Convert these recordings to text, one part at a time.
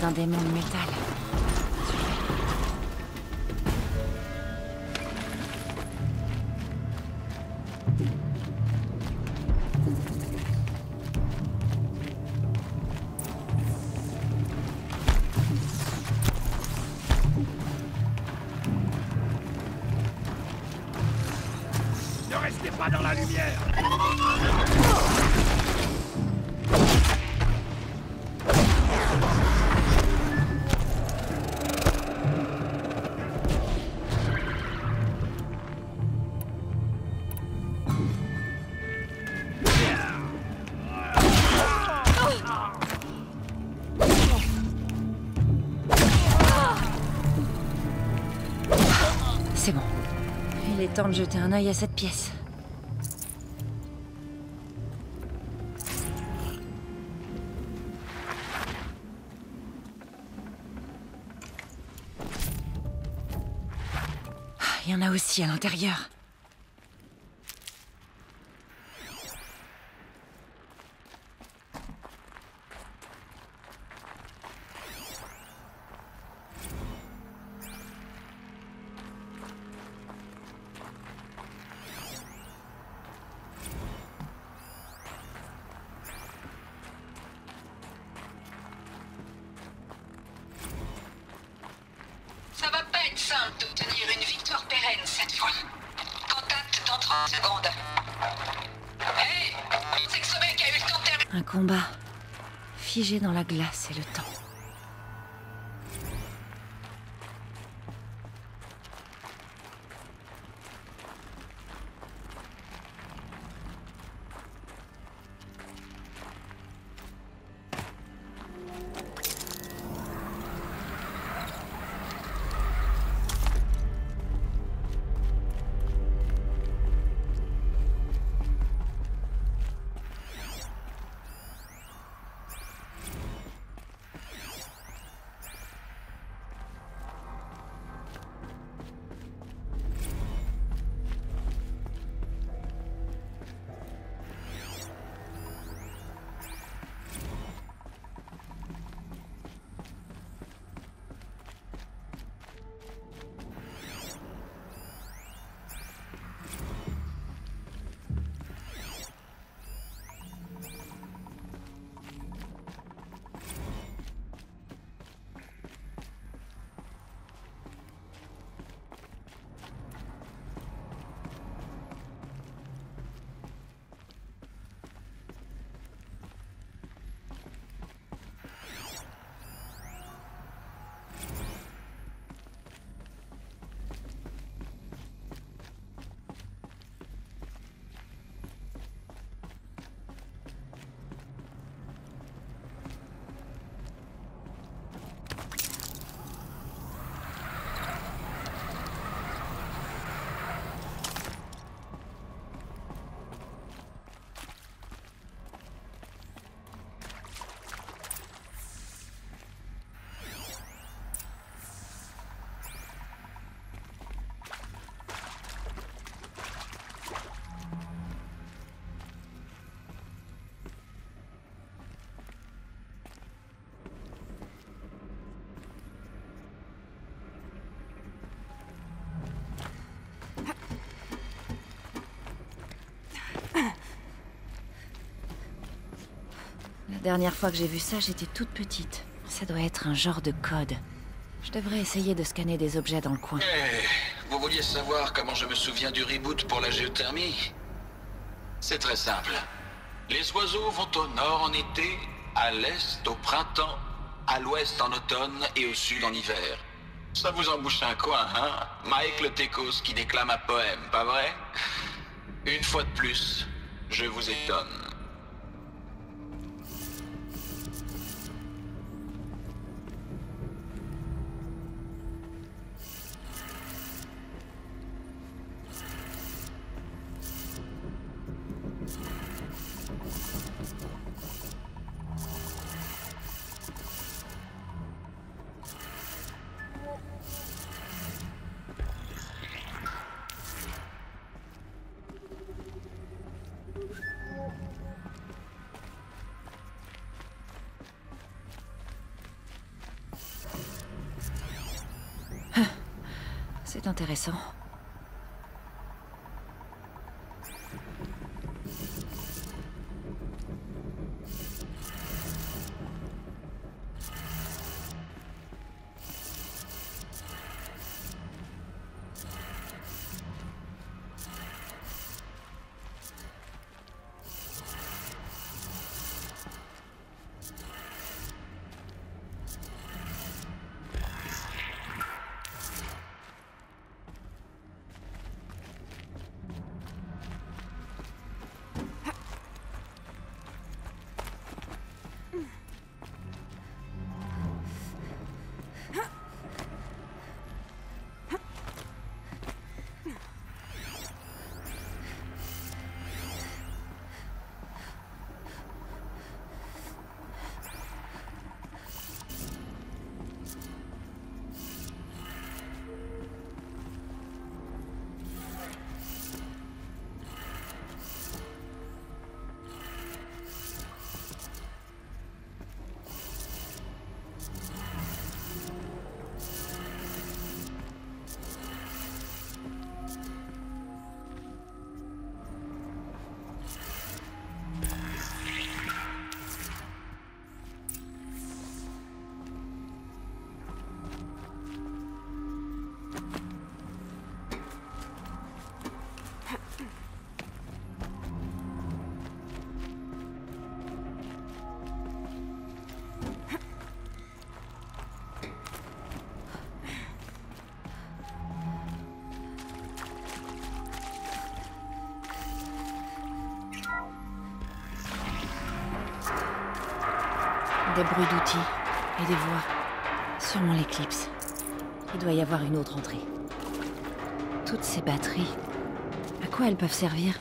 d'un démon de métal. Ne restez pas dans la lumière! C'est bon. Il est temps de jeter un œil à cette pièce. Il y en a aussi à l'intérieur. Ça va pas être simple d'obtenir une victoire pérenne cette fois. Contact dans 30 secondes. Hé, c'est que ce mec a eu le temps de terminer. Un combat figé dans la glace et le temps. La dernière fois que j'ai vu ça, j'étais toute petite. Ça doit être un genre de code. Je devrais essayer de scanner des objets dans le coin. Vous vouliez savoir comment je me souviens du reboot pour la géothermie? C'est très simple. Les oiseaux vont au nord en été, à l'est au printemps, à l'ouest en automne et au sud en hiver. Ça vous embouche un coin, hein? Mike le Técos qui déclame un poème, pas vrai? Une fois de plus, je vous étonne. C'est intéressant. Des bruits d'outils et des voix. Sûrement l'éclipse. Il doit y avoir une autre entrée. Toutes ces batteries, à quoi elles peuvent servir?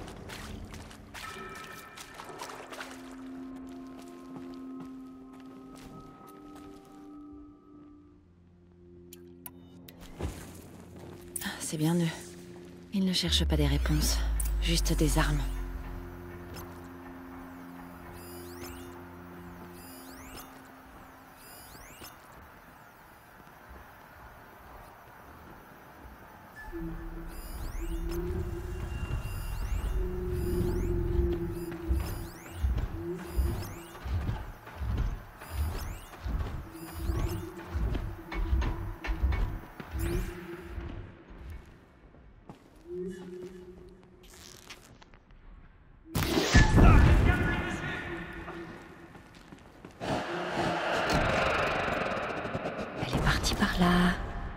C'est bien eux. Ils ne cherchent pas des réponses, juste des armes. Elle est partie par là.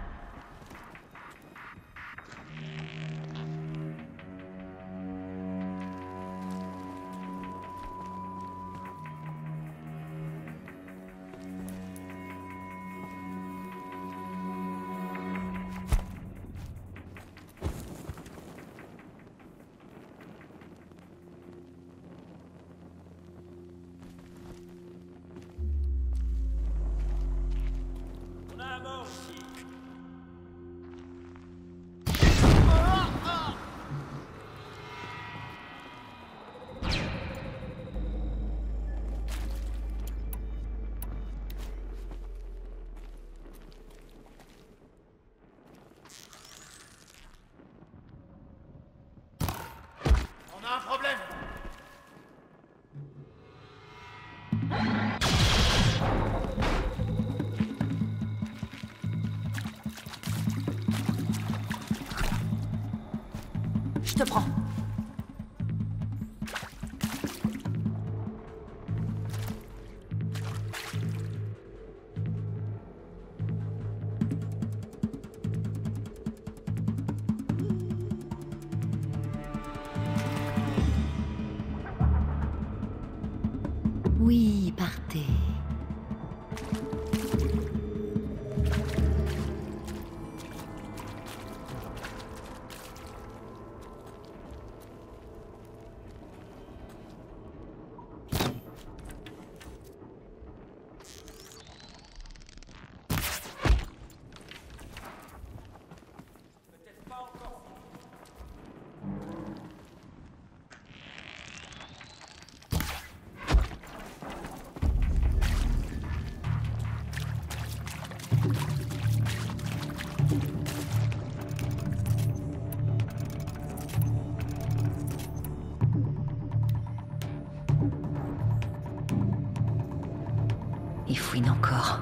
On a un problème. Je te prends. Oui, partez. fouine encore.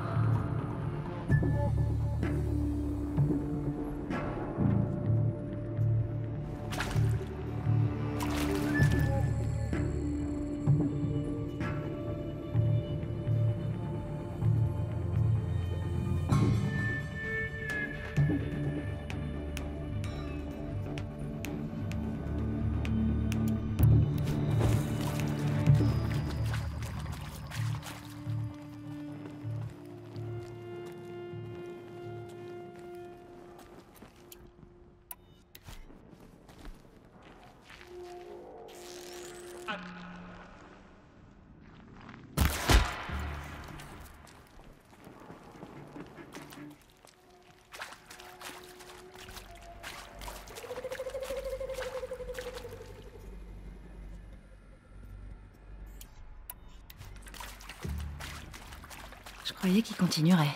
Je croyais qu'il continuerait.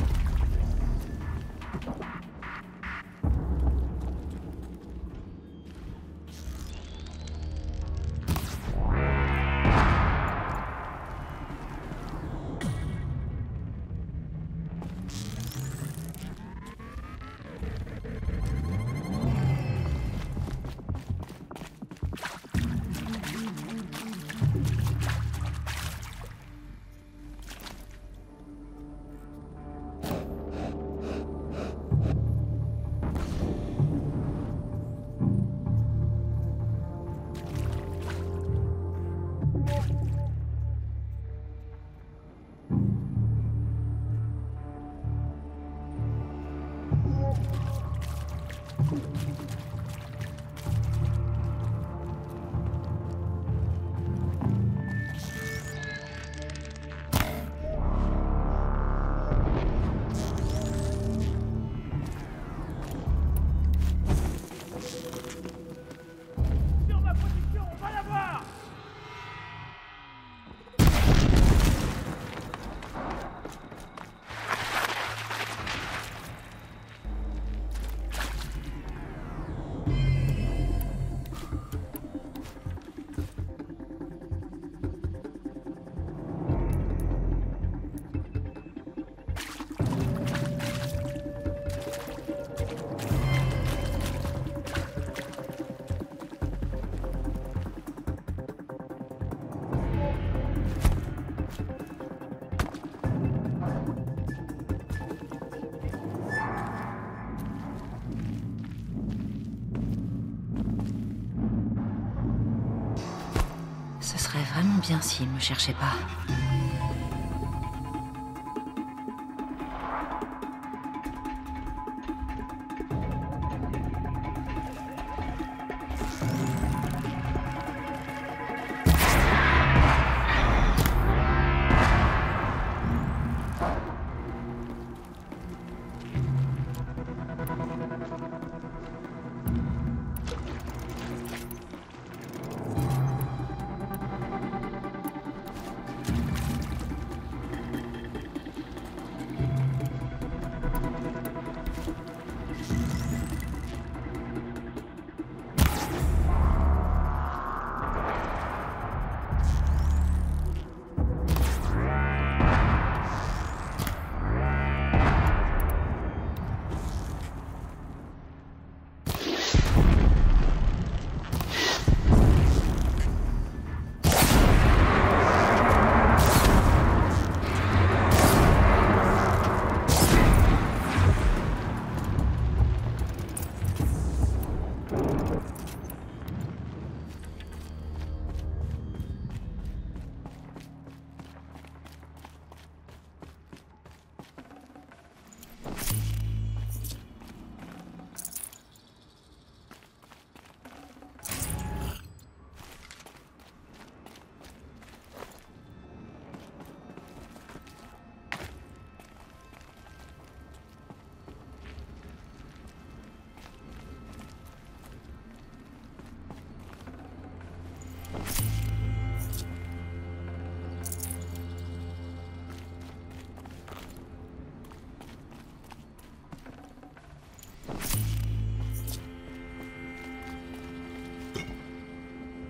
Ce serait vraiment bien s'il me cherchait pas.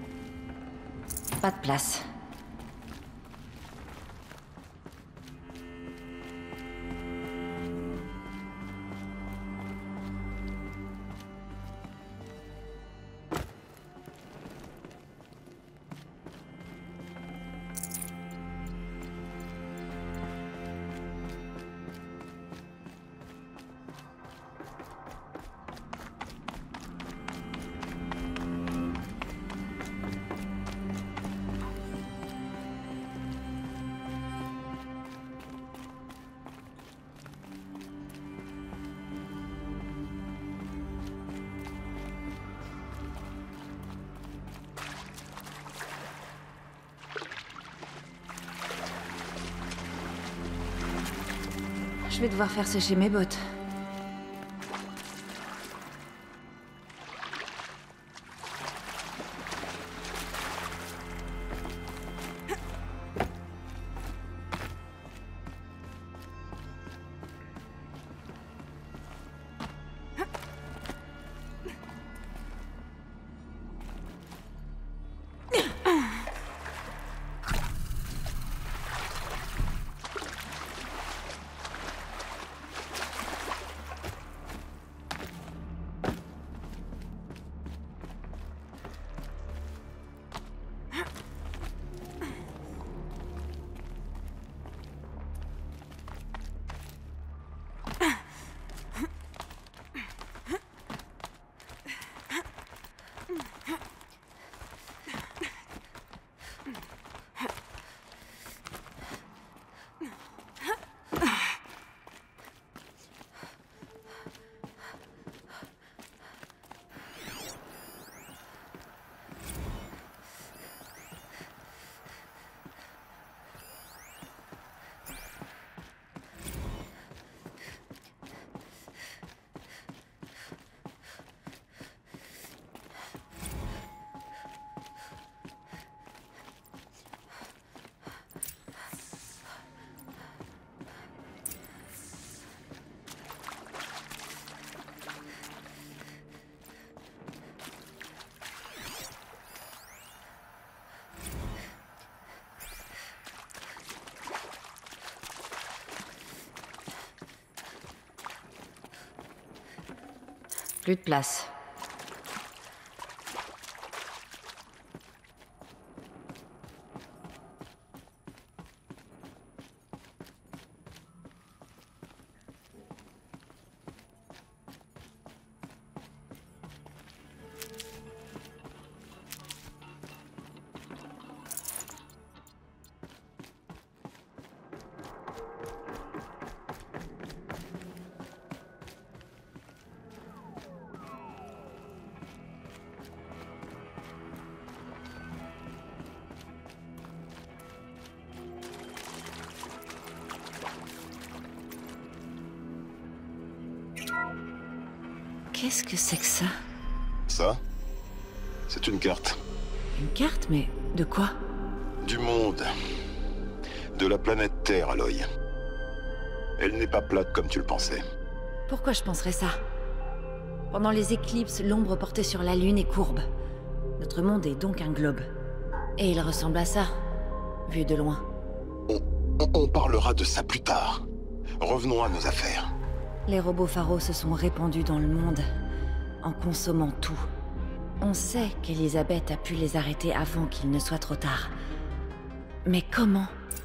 Pas de place. Je vais devoir faire sécher mes bottes. Plus de place. Qu'est-ce que c'est que ça? Ça, c'est une carte. Une carte? Mais de quoi? Du monde. De la planète Terre, Aloy. Elle n'est pas plate comme tu le pensais. Pourquoi je penserais ça? Pendant les éclipses, l'ombre portée sur la Lune est courbe. Notre monde est donc un globe. Et il ressemble à ça, vu de loin. On parlera de ça plus tard. Revenons à nos affaires. Les robots Faro se sont répandus dans le monde, en consommant tout. On sait qu'Elisabeth a pu les arrêter avant qu'il ne soit trop tard. Mais comment?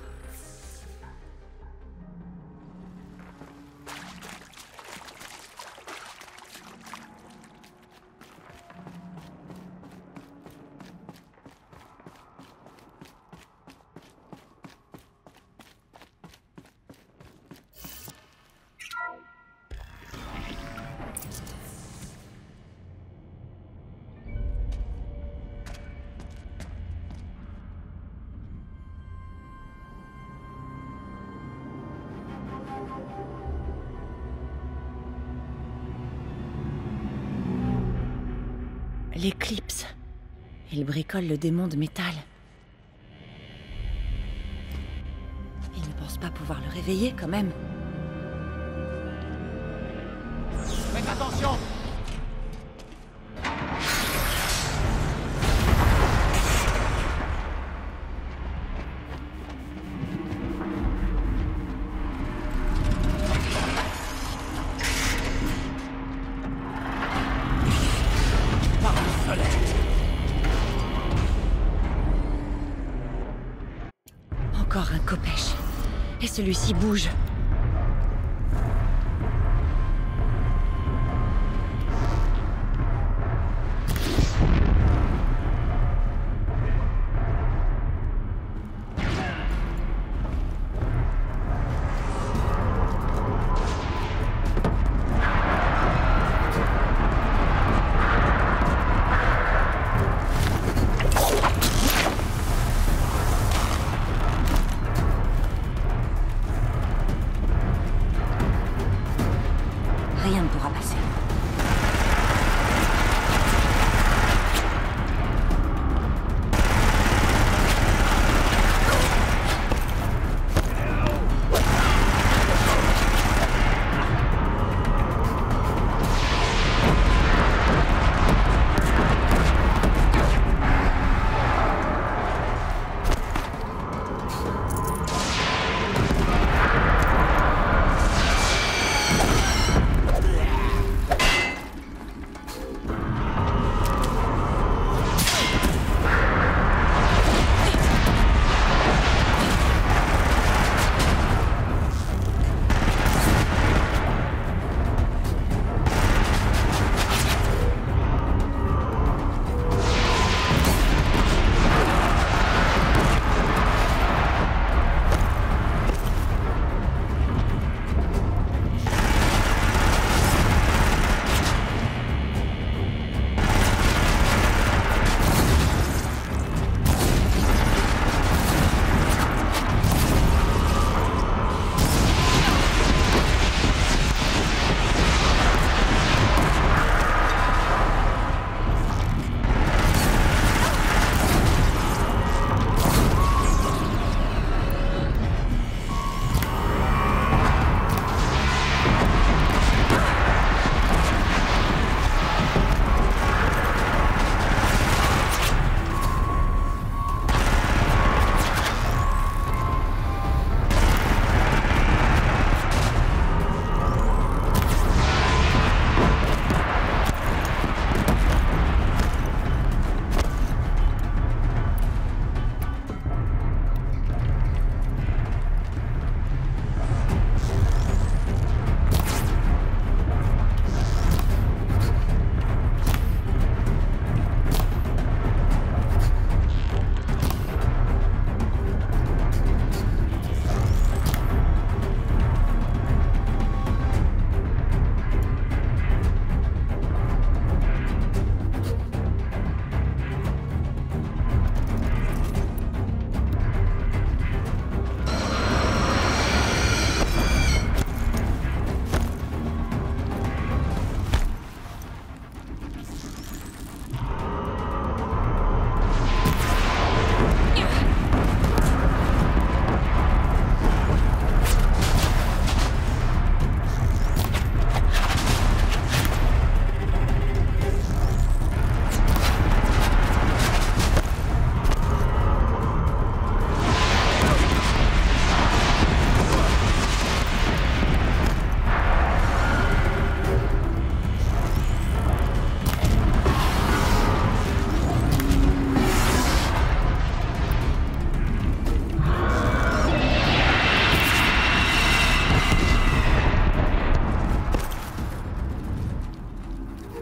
L'éclipse. Il bricole le démon de métal. Il ne pense pas pouvoir le réveiller, quand même. Faites attention! Encore un Khopesh. Et celui-ci bouge.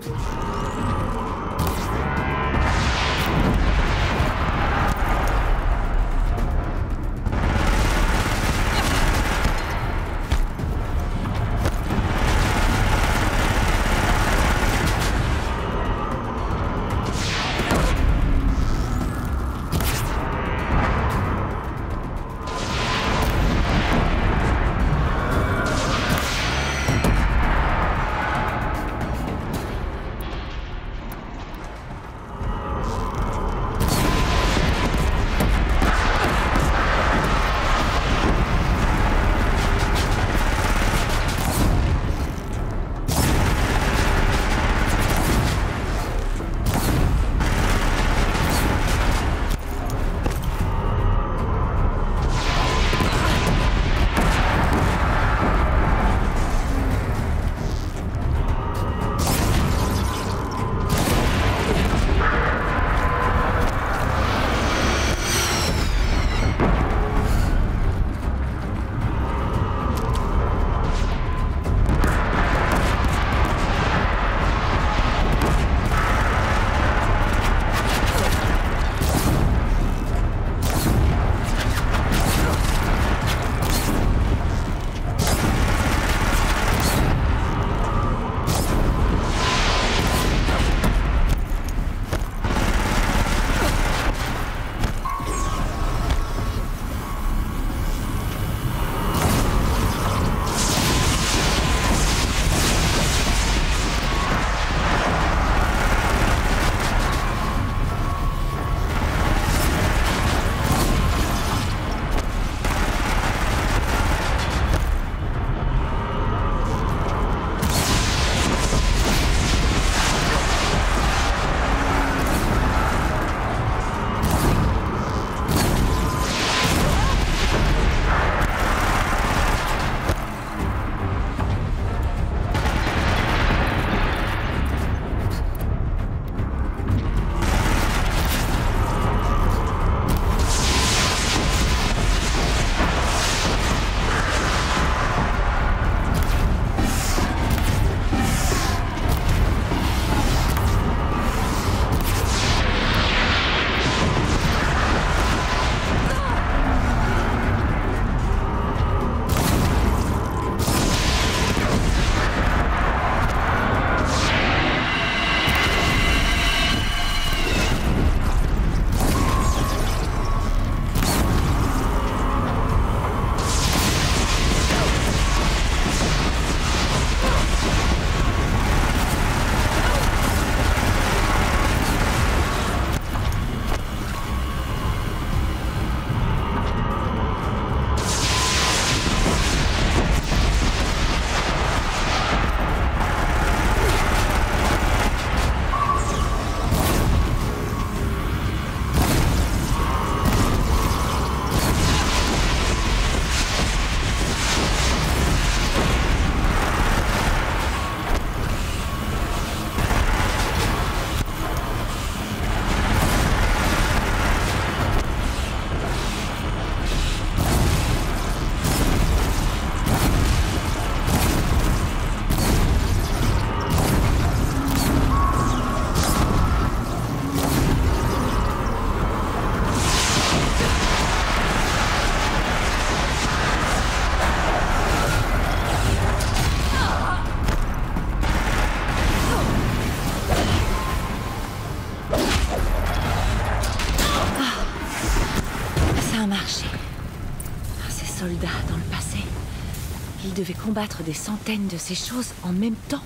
Il devait combattre des centaines de ces choses en même temps.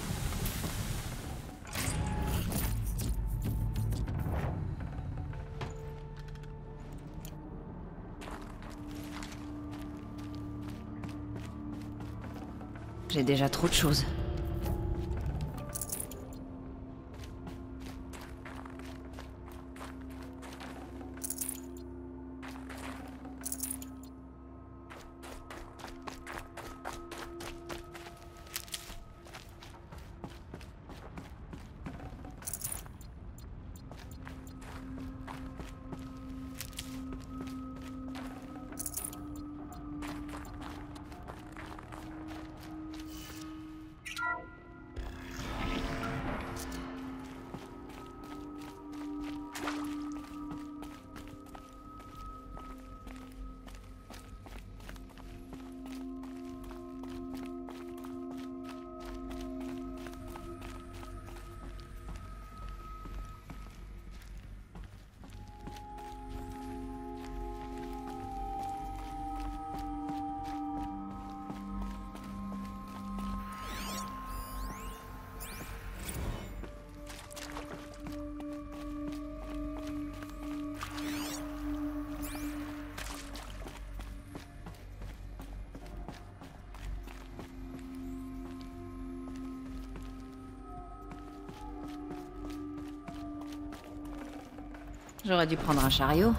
J'ai déjà trop de choses. J'aurais dû prendre un chariot.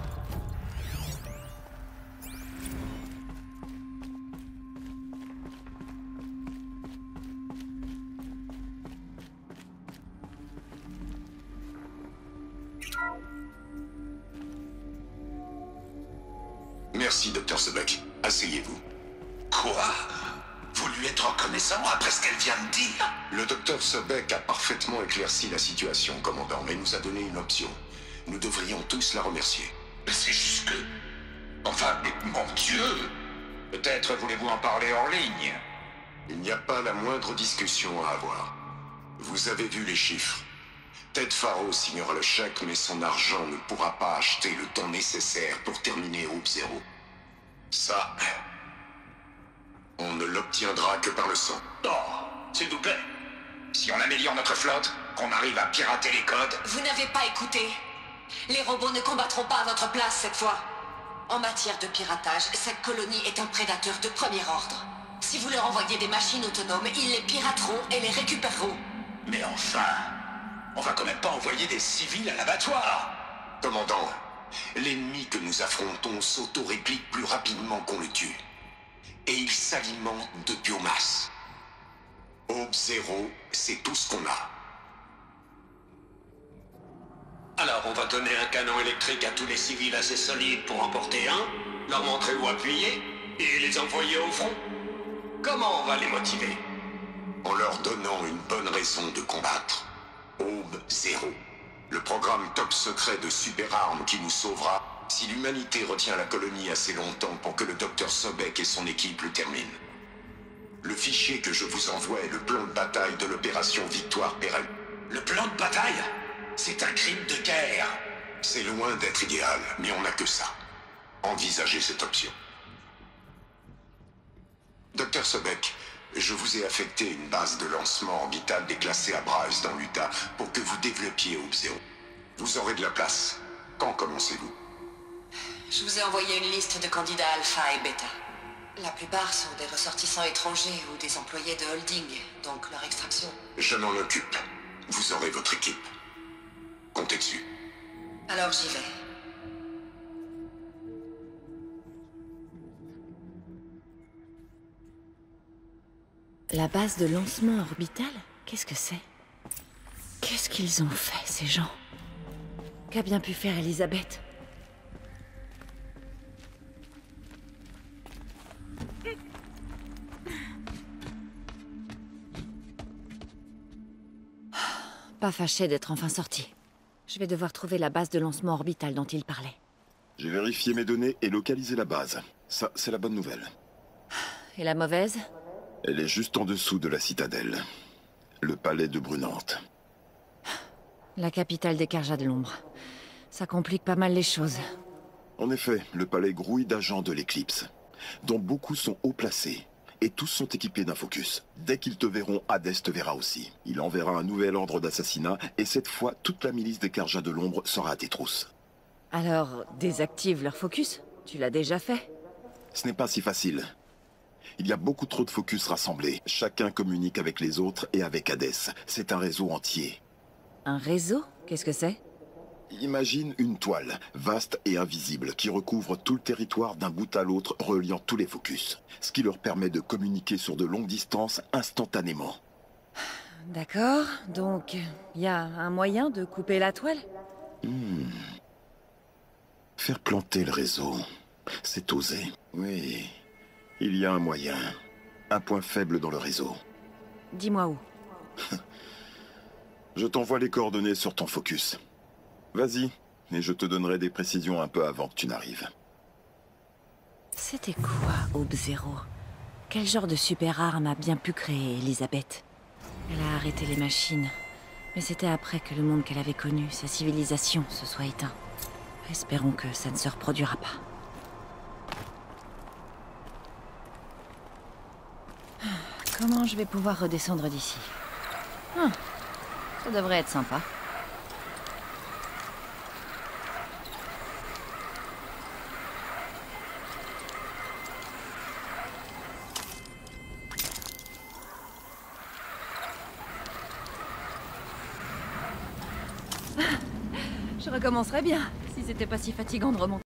Merci, Dr. Sobek. Asseyez-vous. Quoi? Vous lui êtes reconnaissant après ce qu'elle vient de dire? Le Dr. Sobek a parfaitement éclairci la situation, commandant, mais nous a donné une option. Nous devrions tous la remercier. Mais c'est juste que... Enfin, mon Dieu! Peut-être voulez-vous en parler en ligne? Il n'y a pas la moindre discussion à avoir. Vous avez vu les chiffres. Ted Faro signera le chèque, mais son argent ne pourra pas acheter le temps nécessaire pour terminer Hope Zero. Ça, on ne l'obtiendra que par le sang. Oh, s'il vous plaît. Si on améliore notre flotte, qu'on arrive à pirater les codes... Vous n'avez pas écouté. Les robots ne combattront pas à votre place cette fois. En matière de piratage, cette colonie est un prédateur de premier ordre. Si vous leur envoyez des machines autonomes, ils les pirateront et les récupéreront. Mais enfin... On va quand même pas envoyer des civils à l'abattoir. Commandant, l'ennemi que nous affrontons s'auto-réplique plus rapidement qu'on le tue. Et il s'alimente de biomasse. Hope Zero, c'est tout ce qu'on a. Alors on va donner un canon électrique à tous les civils assez solides pour en porter un, leur montrer où appuyer, et les envoyer au front. Comment on va les motiver? En leur donnant une bonne raison de combattre. Hope Zero. Le programme top secret de super-armes qui nous sauvera si l'humanité retient la colonie assez longtemps pour que le Dr. Sobek et son équipe le terminent. Le fichier que je vous envoie est le plan de bataille de l'opération Victoire Pérenne. Le plan de bataille? C'est un crime de guerre. C'est loin d'être idéal, mais on n'a que ça. Envisagez cette option. Dr. Sobek, je vous ai affecté une base de lancement orbital déclassée à Bryce dans l'Utah pour que vous développiez Hope Zero. Vous aurez de la place. Quand commencez-vous? Je vous ai envoyé une liste de candidats alpha et bêta. La plupart sont des ressortissants étrangers ou des employés de holding, donc leur extraction. Je m'en occupe. Vous aurez votre équipe. Comptez dessus. Alors j'y vais. La base de lancement orbital? Qu'est-ce que c'est? Qu'est-ce qu'ils ont fait, ces gens? Qu'a bien pu faire Elisabeth? Pas fâché d'être enfin sorti. Je vais devoir trouver la base de lancement orbital dont il parlait. J'ai vérifié mes données et localisé la base. Ça, c'est la bonne nouvelle. Et la mauvaise? Elle est juste en dessous de la citadelle. Le palais de Brunante. La capitale des Carjas de l'Ombre. Ça complique pas mal les choses. En effet, le palais grouille d'agents de l'Éclipse, dont beaucoup sont haut placés, et tous sont équipés d'un focus. Dès qu'ils te verront, Hades te verra aussi. Il enverra un nouvel ordre d'assassinat, et cette fois, toute la milice des Carjas de l'Ombre sera à tes trousses. Alors, désactive leur focus? Tu l'as déjà fait? Ce n'est pas si facile. Il y a beaucoup trop de focus rassemblés. Chacun communique avec les autres et avec Hades. C'est un réseau entier. Un réseau? Qu'est-ce que c'est? Imagine une toile, vaste et invisible, qui recouvre tout le territoire d'un bout à l'autre, reliant tous les focus. Ce qui leur permet de communiquer sur de longues distances instantanément. D'accord, donc il y a un moyen de couper la toile? Faire planter le réseau, c'est oser. Oui, il y a un moyen. Un point faible dans le réseau. Dis-moi où. Je t'envoie les coordonnées sur ton focus. Vas-y, et je te donnerai des précisions un peu avant que tu n'arrives. C'était quoi, Hope Zero? Quel genre de super arme a bien pu créer Elisabeth? Elle a arrêté les machines, mais c'était après que le monde qu'elle avait connu, sa civilisation, se soit éteint. Espérons que ça ne se reproduira pas. Comment je vais pouvoir redescendre d'ici? Ça devrait être sympa. Je recommencerai bien, Si c'était pas si fatigant de remonter.